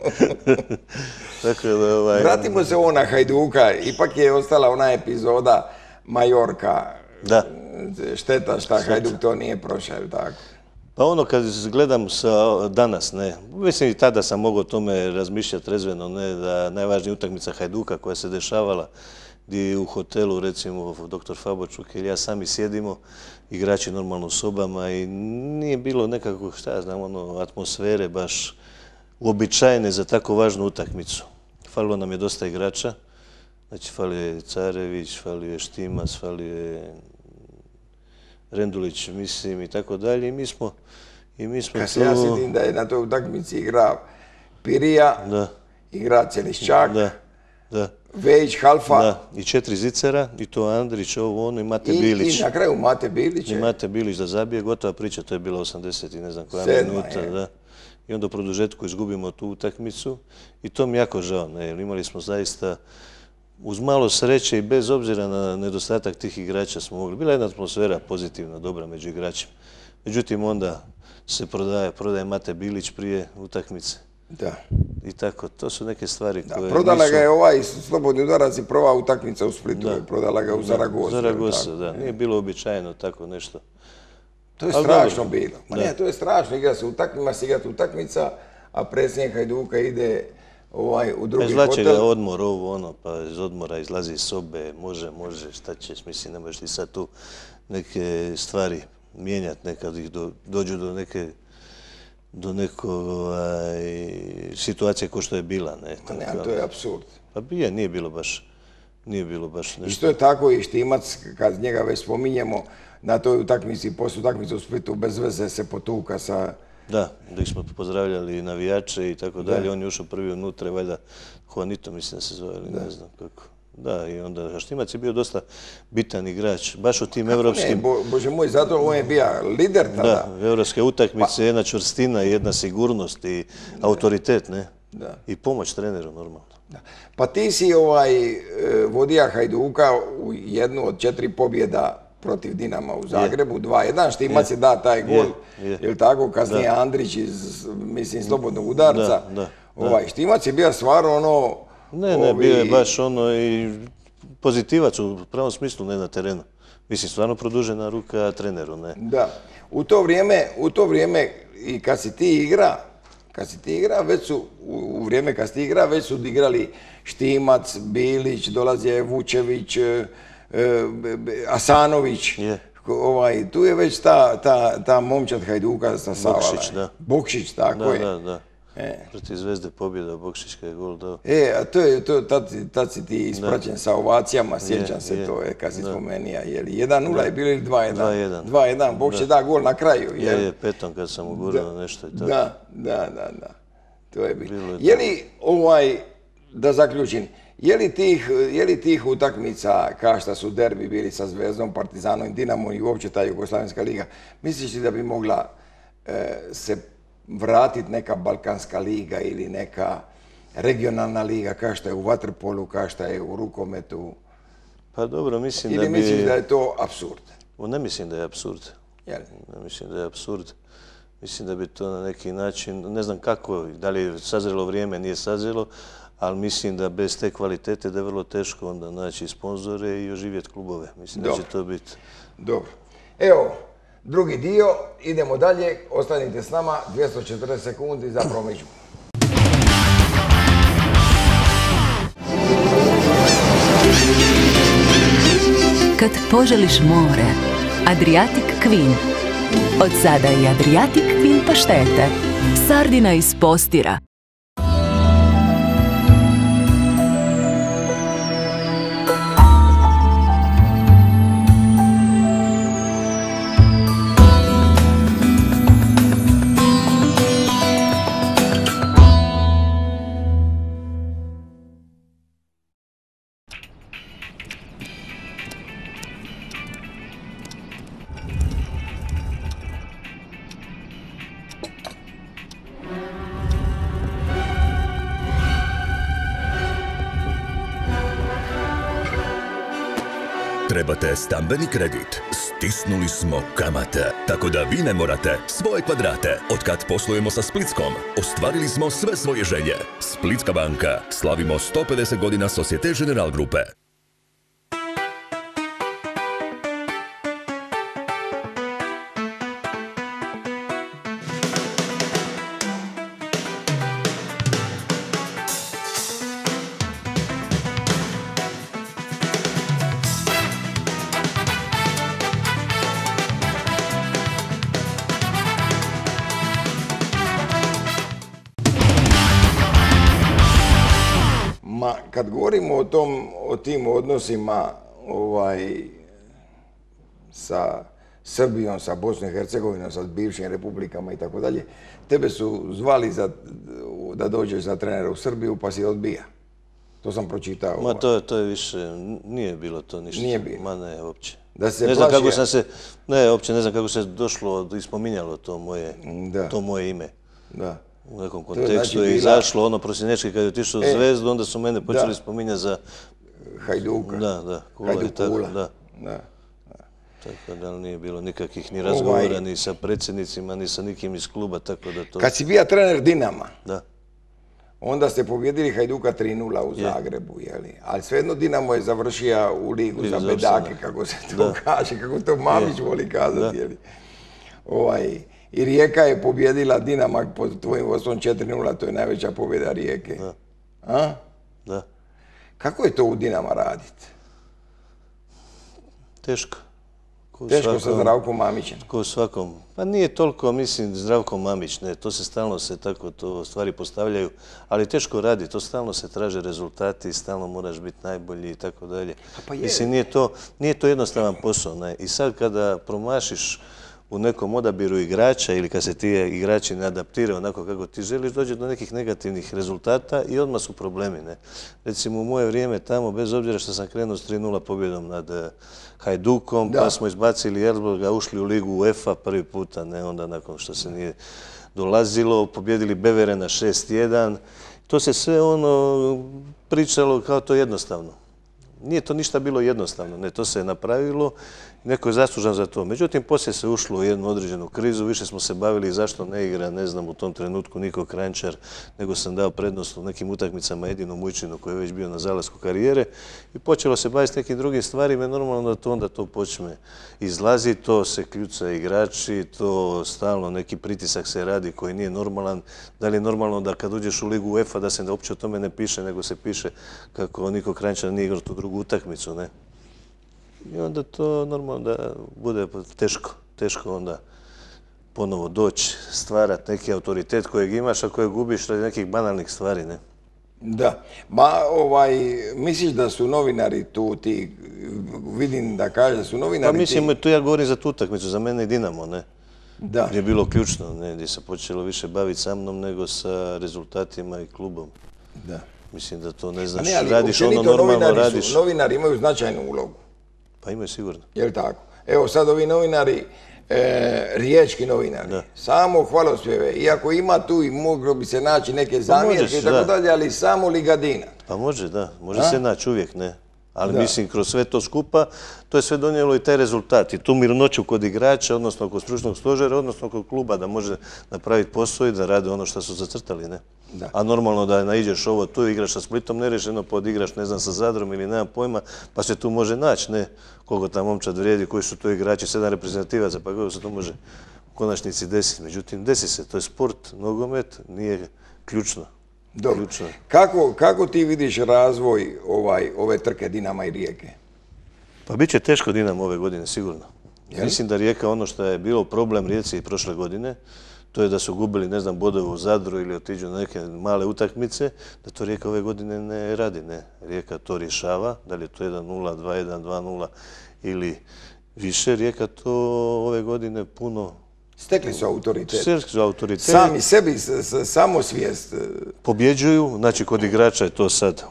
Tako da, Vratimo se ovo na Hajduka. Ipak je ostala ona epizoda Majorka. Da. Šteta šta Hajduk to nije prošao, tako? Pa ono kad gledam danas, mislim i tada sam mogao o tome razmišljati trezveno, da najvažnija utakmica Hajduka koja se dešavala gdje u hotelu, recimo, dr. Fabočuk ili ja sami sjedimo, igrači normalno u sobama i nije bilo nekako, šta ja znam, atmosfere baš uobičajene za tako važnu utakmicu. Falilo nam je dosta igrača, znači falio je Carević, falio je Štimac, falio je Rendulić, mislim, i tako dalje. I mi smo Kad se ja sjetim da je na toj utakmici igrao Pirija, igra Celiščak, Vejić, Halfa. Da, i 4 Zicera, i to Andrić, ovo ono, i Mate Bilić. I na kraju Mate Bilić. I Mate Bilić da zabije, gotova priča, to je bila 80 i ne znam koja minuta. Da. I onda u produžetku izgubimo tu utakmicu i to mi jako žao, jer imali smo zaista uz malo sreće i bez obzira na nedostatak tih igrača smo mogli. Bila je jedna atmosfera pozitivna, dobra među igračima. Međutim, onda se prodaje Mate Bilić prije utakmice. Da. I tako, to su neke stvari koje... Prodala ga je ovaj slobodni udarac i prva utakmica u Splitu. Prodala ga u Zaragoza. Zaragoza, da. Nije bilo običajeno tako nešto. To je strašno bilo. Ma ne, to je strašno. Igra se utakmica, a predsjednik Hajduka ide u drugi hotel. Izvlače ga odmor, ovo ono, pa iz odmora izlazi iz sobe, može, šta ćeš, mislim, ne možeš ti sad tu neke stvari mijenjati, nekad ih dođu do nekog situacije kao što je bila. Ne, ali to je apsurd. Pa nije bilo baš nešto. Isto je tako i Štimac, kad njega već spominjemo, na toj utakmici, poslije utakmice u Splitu, bez veze se potuka sa... Da, da smo pozdravljali navijače i tako dalje. On je ušao prvi unutra, valjda Juanito, mislim da se zove, ali ne znam kako. Da, i onda Štimac je bio dosta bitan igrač, baš u tim evropskim... Bože moj, zato on je bio lider tada. Da, evropske utakmice, jedna čvrstina, jedna sigurnost i autoritet, ne? Da. I pomoć treneru, normalno. Pa ti si vodija Hajduka u jednu od 4 pobjeda protiv Dinama u Zagrebu, 2-1, Štimac je da taj gol, je li tako, kasnije Andrić iz, mislim, slobodnog udarca. Štimac je bio stvarno ono... Ne, bio je baš ono i pozitivac u pravom smislu, ne na terenu. Mislim, stvarno produžena ruka treneru, ne. Da. U to vrijeme i kad si ti igra, već su, u vrijeme kad si ti igra, već su igrali Štimac, Bilić, dolazio je Vučević, Asanović. Tu je već ta momčad Hajduka sasavala. Bokšić, da. Bokšić, tako je. Da. Protiv Zvezde pobjeda, Bokšić kad je gol dao. A tad si ti ispraćen sa ovacijama, sjećam se to, kad si spomenija. 1-0 je bilo ili 2-1? 2-1, Bokšić da gol na kraju. Je, petom kad sam ugurao nešto i tako. Da. To je bilo. Je li, da zaključim, je li tih utakmica, kao što su derbi bili sa Zvezdom, Partizanom i Dinamom i uopće ta Jugoslavenska liga, misliš li da bi mogla se vratiti neka Balkanska liga ili neka regionalna liga, kao što je u vaterpolu, kao što je u rukometu? Pa dobro, mislim da bi... Ili misliš da je to apsurd? Ne mislim da je apsurd. Ne mislim da je apsurd. Mislim da bi to na neki način, ne znam kako, da li je sazrelo vrijeme, nije sazrelo, ali mislim da bez te kvalitete da je vrlo teško onda naći sponzore i oživjeti klubove. Mislim da će to biti... Dobro. Evo, drugi dio, idemo dalje, ostanite s nama, 240 sekundi za promidžbu. Kad poželiš more, Adriatic Queen. Od sada i Adriatic Queen paštete. Sardina iz Postira. Trebate stambeni kredit? Stisnuli smo kamate. Tako da vi ne morate svoje kvadrate. Otkad poslujemo sa Splitskom, ostvarili smo sve svoje želje. Splitska banka. Slavimo 150 godina Societe Generale grupe. Kad govorimo o tim odnosima sa Srbijom, sa Bosnom i Hercegovinom, sa bivšim republikama i tako dalje, tebe su zvali da dođeš za trenera u Srbiju pa si odbija. To sam pročitao. Ma to je više, nije bilo to ništa. Nije bilo? Ma ne, uopće. Da se ne znam kako sam se, ne, uopće ne znam kako se došlo i spominjalo to moje ime. Da. U nekom kontekstu je izašlo ono prosinečki kad je otišao u Zvezdu, onda su mene počeli spominjati za Hajduka. Da, Kula i tako, da. Tako da nije bilo nikakvih ni razgovora ni sa predsjednicima, ni sa nikim iz kluba, tako da to... Kad si bio trener Dinama, da. Onda ste pobjedili Hajduka 3-0 u Zagrebu, jeli? Ali svejedno Dinamo je završio u ligu za bedake, kako se to kaže, kako to Mamić voli kazati, jeli? I Rijeka je pobjedila Dinama pod tvojim vodstvom 4-0, to je najveća pobjeda Rijeke. Da. Kako je to u Dinama raditi? Teško. Teško sa Zdravkom Mamićem? Ko svakom. Pa nije toliko, mislim, Zdravko Mamić, ne. To se stalno se tako to stvari postavljaju, ali teško radi. To stalno se traže rezultati, stalno moraš biti najbolji i tako dalje. Mislim, nije to jednostavan posao. Ne. I sad kada promašiš u nekom odabiru igrača ili kad se ti igrači ne adaptiraju onako kako ti želiš, dođe do nekih negativnih rezultata i odmah su problemi. Ne? Recimo u moje vrijeme tamo, bez obzira što sam krenuo s 3-0 pobjedom nad Hajdukom, pa smo izbacili Elfsborga, ušli u ligu UEFA prvi puta, ne onda nakon što se nije dolazilo, pobjedili Beverena 6-1. To se sve pričalo kao to jednostavno. Nije to ništa bilo jednostavno, ne, to se je napravilo, neko je zaslužan za to. Međutim, poslije se ušlo u jednu određenu krizu, više smo se bavili zašto ne igra, ne znam, u tom trenutku Niko Kranjčar, nego sam dao prednost u nekim utakmicama jedinom Ujčinu koji je već bio na zalasku karijere i počelo se baviti s nekim drugim stvarima i normalno da onda to počne izlaziti, to se kljuca igrači, to stalno neki pritisak se radi koji nije normalan. Da li je normalno da kad uđeš u ligu UEFA da se uopće o tome ne piše, nego se piše kako Niko Kranjčar nije igrao tu drugu utakmicu, ne? I onda to normalno da bude teško onda ponovo doći, stvarati neki autoritet kojeg imaš, a kojeg gubiš radi nekih banalnih stvari, ne? Da. Misliš da su novinari tu ti, vidim da kaže da su novinari ti... Pa mislim, tu ja govorim za tu utakmicu, za mene i Dinamo, ne? Da. Gdje je bilo ključno, ne? Gdje se počelo više baviti sa mnom nego sa rezultatima i klubom. Da. Mislim da to ne znaš, radiš ono normalno, radiš... Novinari imaju značajnu ulogu. Pa imaju sigurno. Je li tako? Evo sad ovi novinari, riječki novinari, samo hvalospjeve, iako ima tu i moglo bi se naći neke zamjerke i tako dalje, ali samo Ligadina. Pa može, da, može se naći uvijek, ne. Ali mislim, kroz sve to skupa, to je sve donijelo i taj rezultat. I tu mirnoću kod igrača, odnosno kod stručnog stožera, odnosno kod kluba, da može napraviti posao i da rade ono što su zacrtali, ne? A normalno da naiđeš ovo tu, igraš sa Splitom nerešeno, pa odigraš, ne znam, sa Zadrom ili nemam pojma, pa se tu može naći, ne? Koliko ta momčad vrijedi, koji su to igrači, 7 reprezentativaca, pa kako se to može u konačnici desiti. Međutim, desi se, to je sport, nogomet, nije ključno. Dobro. Kako ti vidiš razvoj ove trke Dinama i Rijeke? Pa bit će teško Dinamo ove godine, sigurno. Mislim da Rijeka, ono što je bilo problem Rijeci i prošle godine, to je da su gubili, ne znam, bodove u Zadru ili otiđu na neke male utakmice, da to Rijeka ove godine ne radi, ne. Rijeka to rješava, da li je to 1-0, 2-1, 2-0 ili više. Rijeka to ove godine puno... Stekli su autoritet. Sami sebi, samosvijest. Pobjeđuju, znači kod igrača je to sad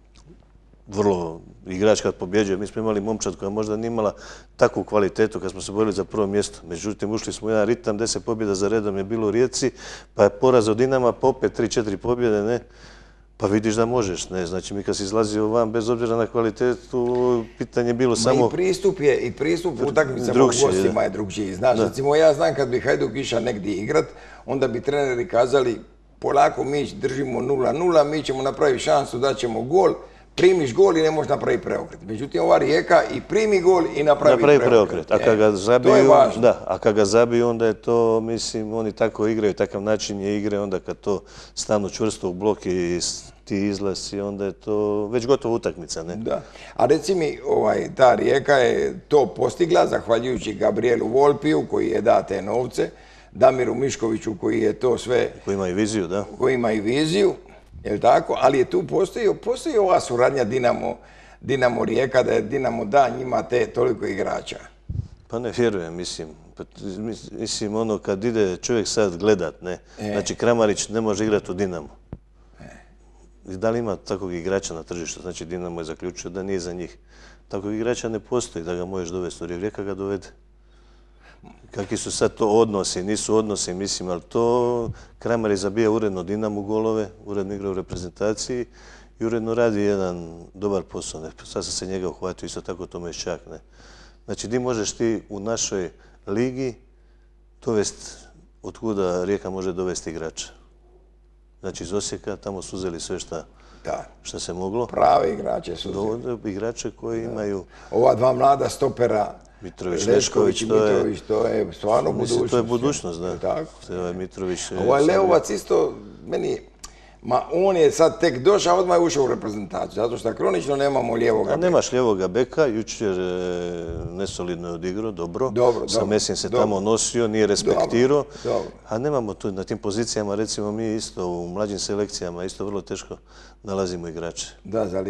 vrlo igrač kad pobjeđuje. Mi smo imali momčad koja možda nije imala takvu kvalitetu kad smo se borili za prvo mjesto. Međutim, ušli smo u jedan ritam, 10 pobjeda za redom je bilo u Rijeci, pa je poraz od Dinama, pa opet 3-4 pobjede, ne? Pa vidiš da možeš, ne, znači mi kad si izlazio van, bez obzira na kvalitetu, pitanje je bilo samo... I pristup utakmicama u gostima je drugčiji. Znaš, recimo ja znam kad bi Hajduk išao negdje igrat, onda bi treneri kazali polako mi držimo 0-0, mi ćemo napraviti šansu, daćemo gol, primiš gol i ne možeš napraviti preokret. Međutim, ova Rijeka i primi gol i napravi preokret. A kad ga zabiju, to je važno. Da, a kad ga zabiju, onda je to, mislim, oni tako igraju, takav način je igre, onda kad to stanu čvrsto u blok i ti izlasi, onda je to već gotovo utakmica, ne? Da. A reci mi, ta Rijeka je to postigla zahvaljujući Gabrielu Volpiju koji je da te novce, Damiru Miškoviću koji je to sve... Koji ima i viziju, da. Koji ima i viziju, je li tako? Ali je tu postoji ova suradnja Dinamo Rijeka, da je Dinamo da njima te toliko igrača. Pa ne vjerujem, mislim, ono kad ide čovjek sad gledat, ne, znači Kramarić ne može igrati u Dinamo. I da li ima takvog igrača na tržištu? Znači Dinamo je zaključio da nije za njih. Takvog igrača ne postoji da ga možeš dovesti u Rijeka ga dovede. Kakvi su sad to odnosi, nisu odnosi, mislim, ali to Kramarić zabija uredno Dinamo golove, uredno igra u reprezentaciji i uredno radi jedan dobar posao. Ne? Sad sam se njega uhvatio, isto tako Tomeščak. Ne? Znači, di možeš ti u našoj ligi dovesti, od kuda Rijeka može dovesti igrača? Znači, iz Osijeka tamo su uzeli sve šta se moglo. Prave igrače su uzeli. Igrače koji imaju... Ova dva mlada stopera, Mitrović, Lešković i Mitrović, to je stvarno budućnost. To je budućnost, da. Tako. Ovaj Leovac isto, meni, on je sad tek došao, odmah je ušao u reprezentaciju, zato što kronično nemamo lijevoga beka. Nemaš lijevoga beka, jučer nesolidno je odigrao, dobro. Sa Mesim se tamo nosio, nije respektirao. A nemamo tu, na tim pozicijama, recimo mi isto u mlađim selekcijama, isto vrlo teško nalazimo igrače. Da, za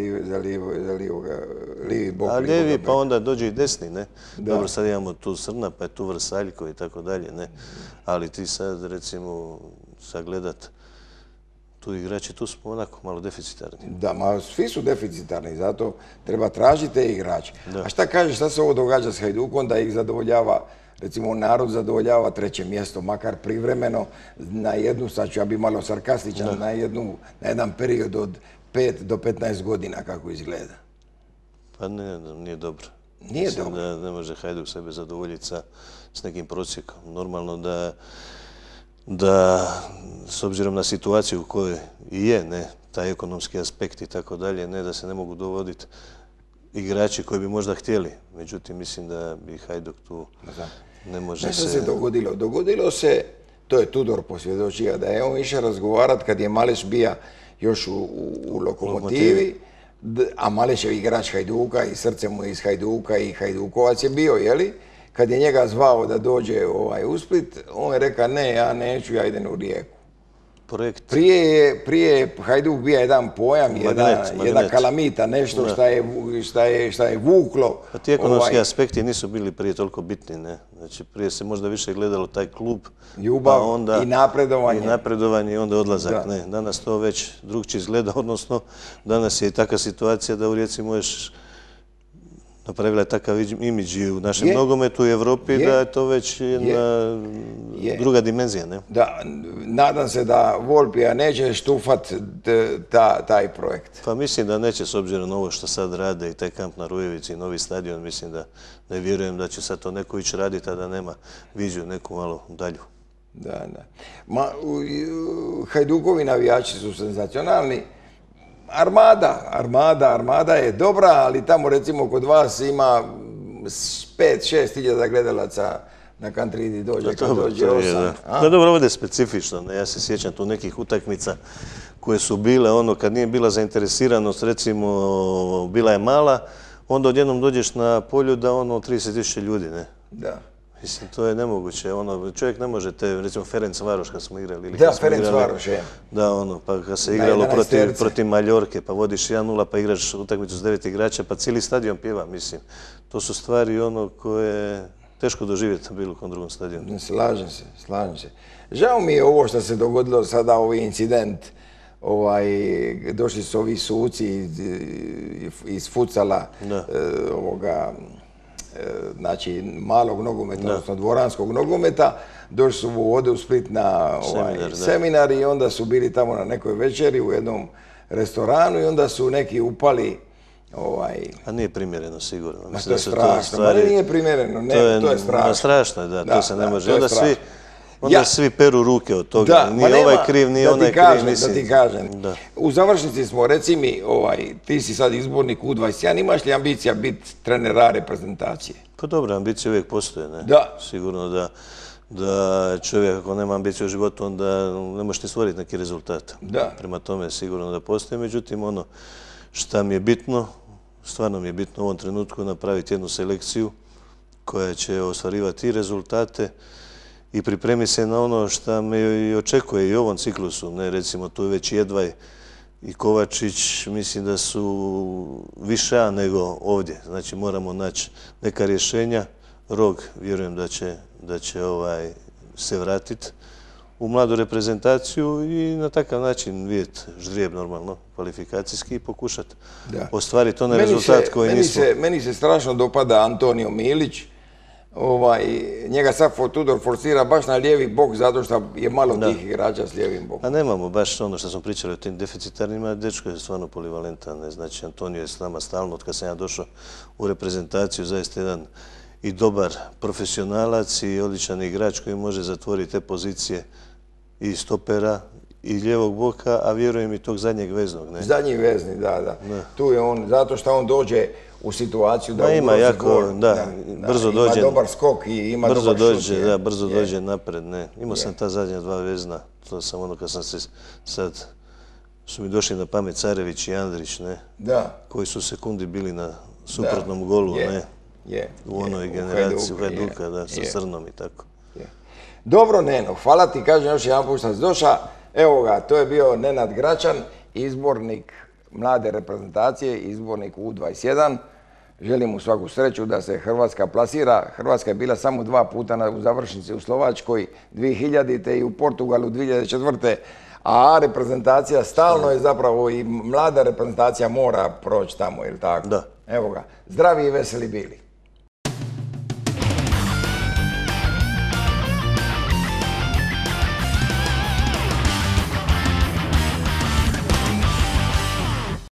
lijevi bok. A lijevi, pa onda dođe i desni, ne? Dobro, sad imamo tu Srna, pa je tu Vrsaljko i tako dalje, ne? Ali ti sad, recimo, sagledat tu igrači, tu smo onako malo deficitarni. Da, svi su deficitarni, zato treba tražiti te igrače. A šta kažeš, šta se ovo događa s Hajdukom, da ih zadovoljava, recimo narod zadovoljava 3. mjesto, makar privremeno, na jednu, sad ću ja bi malo sarkastičan, na jedan period od 5 do 15 godina kako izgleda. Pa nije dobro. Nije dobro. Mislim da ne može Hajduk sebe zadovoljiti s nekim prosjekom. Normalno da s obzirom na situaciju u kojoj i je, ne, taj ekonomski aspekt i tako dalje, ne, da se ne mogu dovoditi igrači koji bi možda htjeli. Međutim, mislim da bi Hajduk tu ne može se... Nešto se dogodilo. Dogodilo se, to je Tudor posvjedočio, da je on išao razgovarat kad je Maleš bija još u Lokomotivi, a Maleš je igrač Hajduka i srce mu je iz Hajduka i Hajdukovac je bio, jeli? Kad je njega zvao da dođe u Split, on je rekao ne, ja neću, ja idem u Rijeku. Projekt. Prije je Hajduk bio jedan pojam, jedna kalamita, nešto šta je vuklo. Pa ti ekonomski aspekti nisu bili prije toliko bitni, ne? Znači prije se možda više gledalo taj klub, ljubav i napredovanje. I napredovanje i onda odlazak, ne. Danas to već drugčije izgleda, odnosno danas je i takva situacija da u Rijeci možeš napravila je takav imidž i u našem nogometu i Evropi da je to već jedna druga dimenzija, ne? Da, nadam se da Volpija neće štufat taj projekt. Pa mislim da neće, s obzirom na ovo što sad rade i taj kamp na Rujevici i novi stadion, mislim da ne vjerujem da će sad to neko ići raditi, a da nema viziju neku malo dalju. Da. Hajdukovi navijači su senzacionalni. Armada je dobra, ali tamo recimo kod vas ima 5-6 hiljada gledalaca na Kantridi dođe kad dođe 8. Da, dobro, ovdje je specifično. Ja se sjećam tu nekih utakmica koje su bile, kad nije bila zainteresiranost, recimo, bila je mala, onda odjednom dođeš na polju da 30.000 ljudi, ne? Da. Mislim, to je nemoguće. Čovjek ne može recimo Ferenc Varoš kad smo igrali. Da, Ferenc Varoš, je. Da, pa kad se igralo protiv Maljorke, pa vodiš 1-0, pa igraš utakmicu s 9 igrača, pa cijeli stadion pjeva, mislim. To su stvari koje je teško doživjeti na bilo kom drugom stadionu. Slažem se. Žao mi je ovo što se dogodilo sada, ovaj incident. Došli su ovi suci iz futsala znači malog nogometa, odnosno dvoranskog nogometa, došli su ovdje u Split na seminar i onda su bili tamo na nekoj večeri u jednom restoranu i onda su neki upali A nije primjereno, sigurno. Ma to je strašno, nije primjereno, to je strašno. Strašno je, da, to se ne može. Onda svi peru ruke od toga, nije ovaj kriv, nije onaj kriv, mislim. Da ti kažem, u završnici smo, reci mi, ti si sad izbornik U21, imaš li ambicija biti trener A reprezentacije? Pa dobro, ambicije uvijek postoje, ne? Da. Sigurno da čovjek ako nema ambicije u životu, onda ne možeš ni stvoriti neki rezultat. Da. Prema tome sigurno da postoje, međutim ono šta mi je bitno, stvarno mi je bitno u ovom trenutku napraviti jednu selekciju koja će ostvarivati i rezultate i pripremi se na ono što me i očekuje i u ovom ciklusu. Ne, recimo tu već Jedvaj i Kovačić mislim da su više nego ovdje. Znači moramo naći neka rješenja. Rog vjerujem da će se vratiti u mladu reprezentaciju i na takav način vidjeti ždrijeb normalno, kvalifikacijski i pokušati ostvariti onaj rezultat koji nismo. Meni se strašno dopada Antonio Milić. Njega sad Tudor forsira baš na lijevi bok zato što je malo tih igrača s lijevim bokom. A nemamo baš ono što smo pričali o tim deficitarnima, dečko je stvarno polivalentan. Znači Antonio je s nama stalno od kad sam ja došao u reprezentaciju, zaista jedan i dobar profesionalac i odličan igrač koji može zatvoriti te pozicije i stopera i lijevog boka, a vjerujem i tog zadnjeg veznog. Zadnji vezni, da. Tu je on, zato što on dođe u situaciju da ugrozi gol. Brzo dođe. Ima dobar skok i ima dobar šut. Brzo dođe napred, ne. Imao sam ta zadnja dva vezna, to sam ono kad sam se sad, su mi došli na pamet Carević i Andrić, ne. Da. Koji su sekundi bili na suprotnom golu, ne. U onoj generaciji Hajduka, da, sa Crnom i tako. Dobro, Neno, hvala ti, kažem još jedan put što si došao. Evo ga, to je bio Nenad Gračan, izbornik mlade reprezentacije, izbornik U21. Želim mu svaku sreću da se Hrvatska plasira. Hrvatska je bila samo 2 puta u završnici u Slovačkoj 2000. i u Portugalu 2004. A reprezentacija stalno je zapravo i mlada reprezentacija mora proći tamo, je li tako? Da. Evo ga, zdravi i veseli bili.